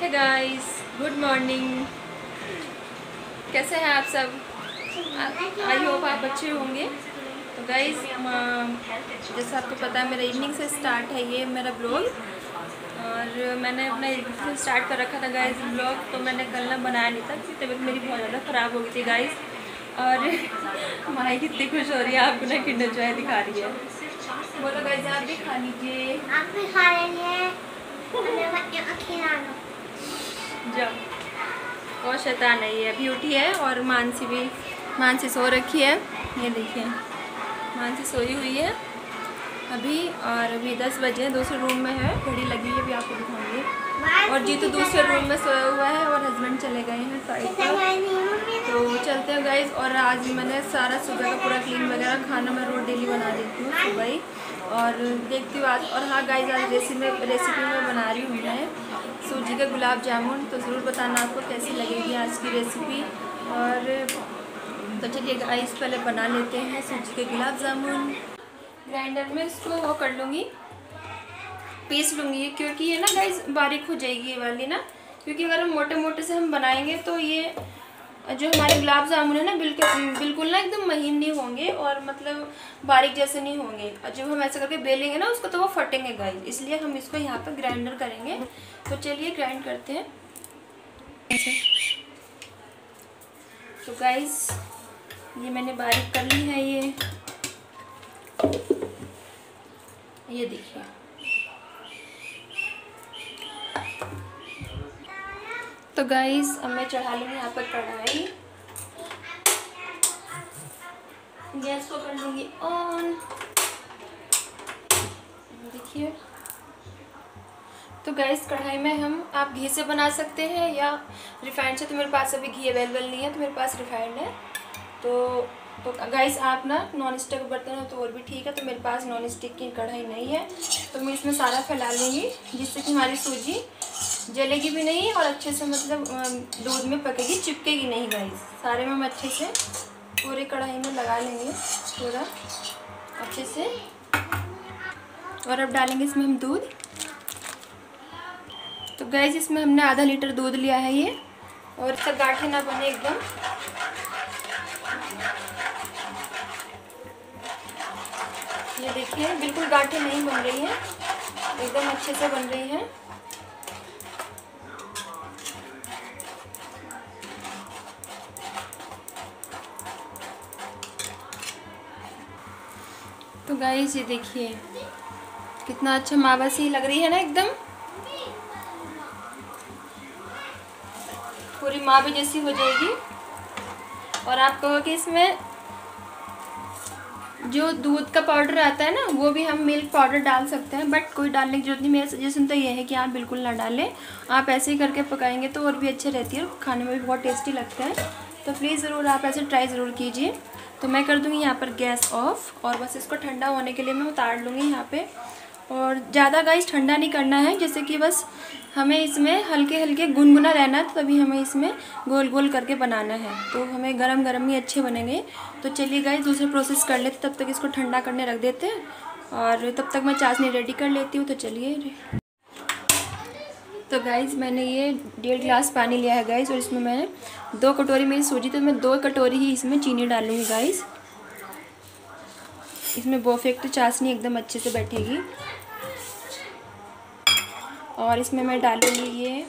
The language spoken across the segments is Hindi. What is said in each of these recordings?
Hey guys, good morning. कैसे हैं आप सब? आई होप आप अच्छे होंगे। तो गाइस, जैसा आपको पता है मेरा इवनिंग से स्टार्ट है ये मेरा ब्लॉग, और मैंने अपना इवनिंग से स्टार्ट कर रखा था गाइस ब्लॉग। तो मैंने कल ना बनाया नहीं था क्योंकि तबीयत मेरी बहुत ज़्यादा ख़राब हो गई थी गाइस। और माही कितनी खुश हो रही है, आपको ना किंडर जॉय दिखा रही है। बोलो गाइस, आप भी खा लीजिए। आप भी खा लेंगे। जाओ। और शैतान है ये, अभी उठी है। और मानसी सो रखी है। ये देखिए, मानसी सोई हुई है अभी। और अभी 10 बजे, दूसरे रूम में है, घड़ी लगी है, अभी आपको दिखाऊंगी। और जीतू दूसरे रूम में सोया हुआ है और हस्बैंड चले गए हैं साइड पर। तो चलते हैं गाइस। और आज मैंने सारा सुबह का पूरा क्लीन वगैरह, खाना मैं रोज डेली बना देती हूँ सुबह ही, और देखती हूँ आज। और हाँ गाइस, आज रेसिपी में बना रही हूँ मैं सूजी के गुलाब जामुन। तो ज़रूर बताना आपको कैसी लगेगी आज की रेसिपी। और तो चलिए गाइस, पहले बना लेते हैं सूजी के गुलाब जामुन। ग्राइंडर में इसको वो कर लूँगी, पीस लूँगी, क्योंकि ये ना गाइस बारीक हो जाएगी ये वाली ना। क्योंकि अगर हम मोटे मोटे से हम बनाएंगे तो ये जो हमारे गुलाब जामुन है ना, बिल्कुल ना एकदम महीन नहीं होंगे और मतलब बारीक जैसे नहीं होंगे। और जब हम ऐसे करके बेलेंगे ना उसको तो वो फटेंगे गाइस, इसलिए हम इसको यहाँ पर ग्राइंडर करेंगे। तो चलिए ग्राइंड करते हैं। तो गाइस, ये मैंने बारीक कर ली है ये देखिए। तो गाइस, अब मैं चढ़ा लूँगी यहाँ पर कढ़ाई, गैस को कर लूँगी ऑन। देखिए, तो गैस कढ़ाई में आप घी से बना सकते हैं या रिफाइंड से। तो मेरे पास अभी घी अवेलेबल नहीं है, तो मेरे पास रिफाइंड है। तो गाइस, आप ना नॉन स्टिक बर्तन हो तो और भी ठीक है। तो मेरे पास नॉन स्टिक की कढ़ाई नहीं है, तो मैं इसमें सारा फैला लूँगी, जिससे कि हमारी सूजी जलेगी भी नहीं और अच्छे से मतलब दूध में पकेगी, चिपकेगी नहीं गाइस। सारे में हम अच्छे से पूरे कढ़ाई में लगा लेंगे पूरा अच्छे से। और अब डालेंगे इसमें हम दूध। तो गाइस, इसमें हमने आधा लीटर दूध लिया है ये, और इसका गाढ़े ना बने एकदम। ये देखिए, बिल्कुल गाढ़े नहीं बन रही है, एकदम अच्छे से बन रही है। तो गाइस, ये देखिए कितना अच्छा मावा सी लग रही है ना, एकदम पूरी मावे जैसी हो जाएगी। और आप कहोगे इसमें जो दूध का पाउडर आता है ना, वो भी हम मिल्क पाउडर डाल सकते हैं, बट कोई डालने की जरूरत नहीं। मेरा सजेशन तो ये है कि आप बिल्कुल ना डालें। आप ऐसे ही करके पकाएंगे तो और भी अच्छी रहती है, खाने में भी बहुत टेस्टी लगता है। तो प्लीज़ ज़रूर आप ऐसे ट्राई ज़रूर कीजिए। तो मैं कर दूँगी यहाँ पर गैस ऑफ, और बस इसको ठंडा होने के लिए मैं उतार लूँगी यहाँ पे। और ज़्यादा गाइस ठंडा नहीं करना है, जैसे कि बस हमें इसमें हल्के हल्के गुनगुना रहना है, तभी हमें इसमें गोल गोल करके बनाना है। तो हमें गरम गरम ही अच्छे बनेंगे। तो चलिए गाइस, दूसरा प्रोसेस कर लेते, तब तक इसको ठंडा करने रख देते हैं, और तब तक मैं चाशनी रेडी कर लेती हूँ। तो चलिए। तो गाइस, मैंने ये 1.5 गिलास पानी लिया है गाइस, और इसमें मैंने 2 कटोरी मेरी सूजी, तो मैं 2 कटोरी ही इसमें चीनी डालूँगी गाइस। इसमें परफेक्ट चाशनी एकदम अच्छे से बैठेगी। और इसमें मैं डालूँगी ये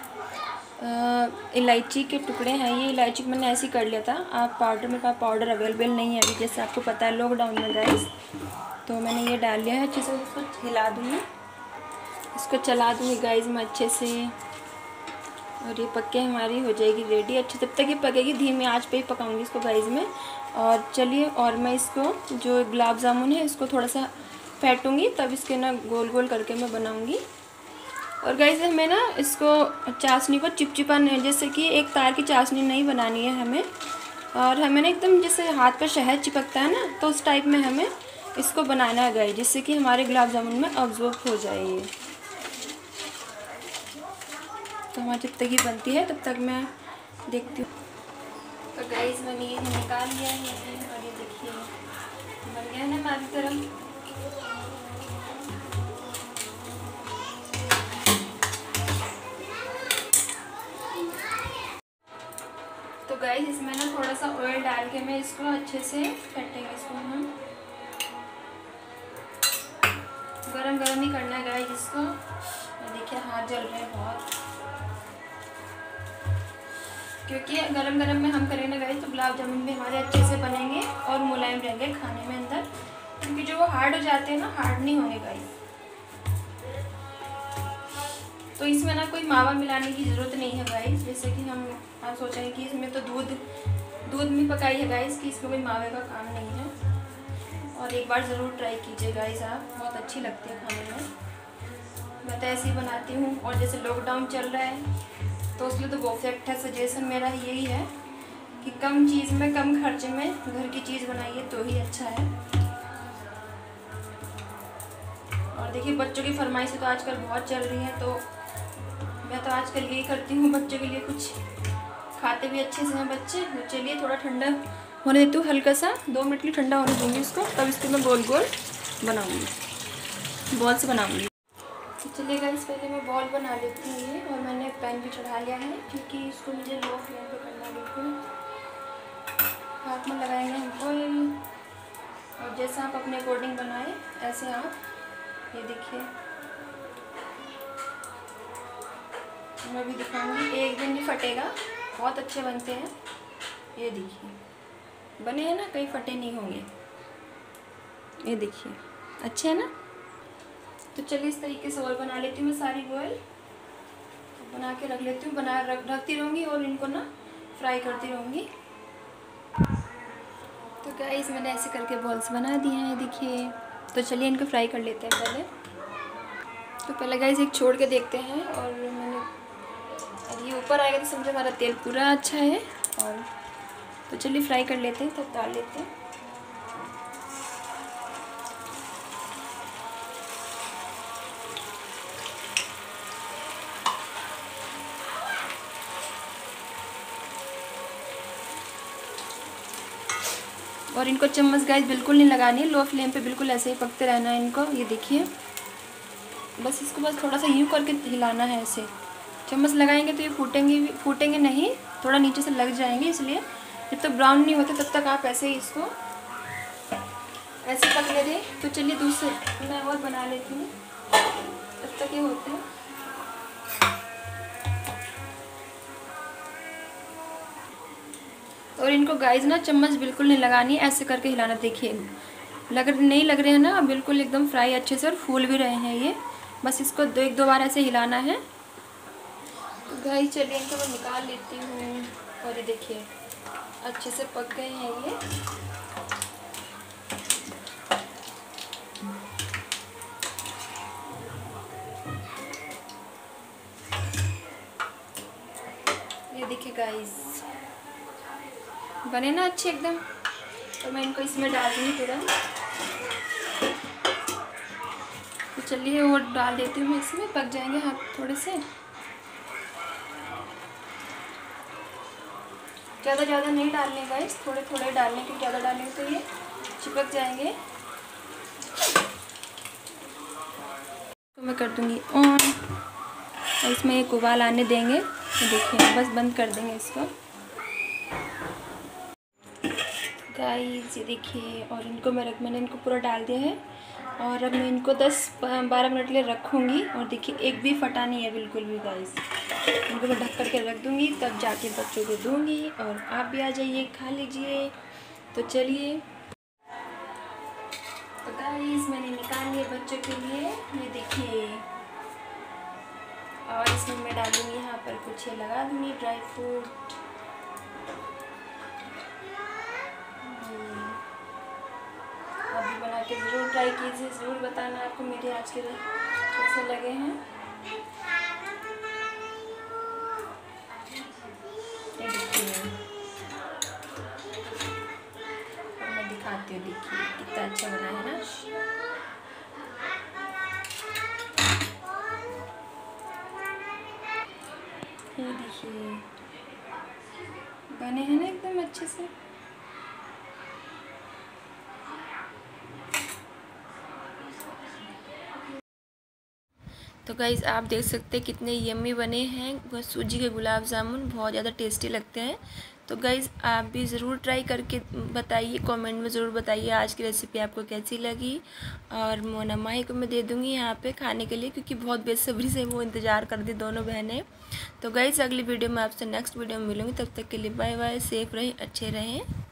इलायची के टुकड़े हैं। ये इलायची को मैंने ऐसे ही कर लिया था। आप पाउडर, मेरे पास पाउडर अवेलेबल नहीं है अभी, जैसे आपको पता है लॉकडाउन में गाइस। तो मैंने ये डाल लिया है, अच्छे से इसको हिला दूँगी, इसको चला दूँगी गाइस मैं अच्छे से। और ये पक्के हमारी हो जाएगी रेडी अच्छे। तब तक ये पकेगी, धीमी आंच पे ही पकाऊंगी इसको गाइस में। और चलिए, और मैं इसको जो गुलाब जामुन है इसको थोड़ा सा फेंटूँगी, तब इसके ना गोल गोल करके मैं बनाऊँगी। और गाइस, हमें ना इसको चाशनी को चिपचिपा नहीं, जैसे कि एक तार की चाशनी नहीं बनानी है हमें। और हमें ना एकदम जैसे हाथ पर शहद चिपकता है ना, तो उस टाइप में हमें इसको बनाना है गाइस, जिससे कि हमारे गुलाब जामुन में अब्जॉर्ब हो जाए ये। तो हमारी जब तक ही बनती है तब तक मैं देखती हूँ। तो गाइस, मैंने ये निकाल लिया है, और ये देखिए बन गया है ना हमारी तरफ। गाइस इसमें ना थोड़ा सा ऑयल डाल के मैं इसको अच्छे से फेंटेंगे। इसको हम गरम गरम ही करना है गाइस इसको। देखिए हाथ जल रहे हैं बहुत, क्योंकि गरम गरम में हम करेंगे गाइस तो गुलाब जामुन भी हमारे अच्छे से बनेंगे और मुलायम रहेंगे खाने में अंदर, क्योंकि जो वो हार्ड हो जाते हैं ना, हार्ड नहीं होंगे गाइस। तो इसमें ना कोई मावा मिलाने की ज़रूरत नहीं है गाइस। जैसे कि आप सोचेंगे कि इसमें तो दूध में पकाई है गाइस, कि इसमें कोई मावे का काम नहीं है। और एक बार ज़रूर ट्राई कीजिए गाइस आप, बहुत अच्छी लगती है खाने में। मैं तो ऐसे ही बनाती हूँ। और जैसे लॉकडाउन चल रहा है तो उसमें तो परफेक्ट है। सजेशन मेरा यही है कि कम चीज़ में कम खर्चे में घर की चीज़ बनाइए तो ही अच्छा है। और देखिए बच्चों की फरमाइश तो आजकल बहुत चल रही है, तो मैं तो आजकल यही करती हूँ, बच्चों के लिए कुछ खाते भी अच्छे से हैं बच्चे। तो चलिए थोड़ा ठंडा होने देती हूँ, हल्का सा 2 मिनट के लिए ठंडा होने दूँगी इसको, तब इसको मैं गोल गोल बनाऊँगी, बॉल से बनाऊँगी। तो चलिए गाइस पहले मैं बॉल बना लेती हूँ ये। और मैंने पैन भी चढ़ा लिया है, क्योंकि इसको मुझे लो फ्लेम पे करना बिल्कुल। हाथ में लगाएंगे हम ऑयल, और जैसा आप अपने अकॉर्डिंग बनाएं ऐसे आप, ये देखिए मैं भी दिखाऊंगी। एक दिन नहीं फटेगा, बहुत अच्छे बनते हैं। ये देखिए बने हैं ना, कहीं फटे नहीं होंगे। ये देखिए अच्छे हैं ना। तो चलिए इस तरीके से और बना लेती हूँ मैं सारी बॉयल, बना के रख लेती हूँ। रखती रहूँगी और इनको ना फ्राई करती रहूँगी। तो गाइस मैंने ऐसे करके बॉल्स बना दिए हैं, ये देखिए। तो चलिए इनको फ्राई कर लेते हैं पहले। तो पहले गाइस एक छोड़ के देखते हैं, और मैंने ये ऊपर आएगा तो समझो हमारा तेल पूरा अच्छा है। और तो चलिए फ्राई कर लेते हैं, तब डाल लेते हैं। और इनको चम्मच गाइस बिल्कुल नहीं लगानी है, लो फ्लेम पे बिल्कुल ऐसे ही पकते रहना है इनको। ये देखिए बस इसको बस थोड़ा सा यूँ करके हिलाना है ऐसे। चम्मच लगाएंगे तो ये फूटेंगे नहीं, थोड़ा नीचे से लग जाएंगे। इसलिए जब तक ब्राउन नहीं होते तब तक आप ऐसे ही इसको ऐसे पकने दें। तो चलिए दूसरे मैं और बना लेती हूँ, तब तक ये होते हैं। और इनको गाइस ना चम्मच बिल्कुल नहीं लगानी, ऐसे करके हिलाना। देखिए नहीं लग रहे हैं ना, बिल्कुल एकदम फ्राई अच्छे से और फूल भी रहे हैं ये। बस इसको एक दो बार ऐसे हिलाना है। तो गाइस चलिए इनको मैं निकाल लेती हूँ। और ये देखिए अच्छे से पक गए हैं ये। ये देखिए गाइस बने ना अच्छे एकदम। तो मैं इनको इसमें डाल दूँगी तुरंत। तो चलिए और डाल देती हूँ मैं इसमें, पक जाएंगे हाथ थोड़े से। ज़्यादा नहीं डालने गाइस, थोड़े थोड़े डालने, क्योंकि ज़्यादा डालेंगे तो ये चिपक जाएंगे। तो मैं कर दूँगी ऑन, और इसमें एक उबाल आने देंगे। तो देखिए बस बंद कर देंगे इसको गाइस। ये देखिए, और इनको मैंने इनको पूरा डाल दिया है। और अब मैं इनको 10-12 मिनट के लिए रखूँगी। और देखिए एक भी फटा नहीं है बिल्कुल भी गाइस। इनको मैं ढक करके रख दूँगी, तब जाके बच्चों को दूँगी। और आप भी आ जाइए, खा लीजिए। तो चलिए, तो गाइस मैंने निकाल लिए बच्चों के लिए, ये देखिए। और इसमें मैं डालूँगी यहाँ पर कुछ, ये लगा दूँगी ड्राई फ्रूट। आप भी बना के ज़रूर ट्राई कीजिए, ज़रूर बताना आपको मेरे आज के कैसे लगे हैं। ये देखिए, मैं दिखाती हूँ, देखिए कितना अच्छा बना है ना। ये देखिए बने हैं ना एकदम अच्छे से। तो गाइज़ आप देख सकते हैं कितने यम्मी बने हैं। सूजी के गुलाब जामुन बहुत ज़्यादा टेस्टी लगते हैं। तो गाइज़ आप भी ज़रूर ट्राई करके बताइए, कमेंट में ज़रूर बताइए आज की रेसिपी आपको कैसी लगी। और मोना माही को मैं दे दूँगी यहाँ पे खाने के लिए, क्योंकि बहुत बेसब्री से वो इंतज़ार कर दी दोनों बहनें। तो गाइज़ अगली वीडियो में आपसे नेक्स्ट वीडियो में मिलूँगी, तब तक के लिए बाय बाय, सेफ़ रहें, अच्छे रहें।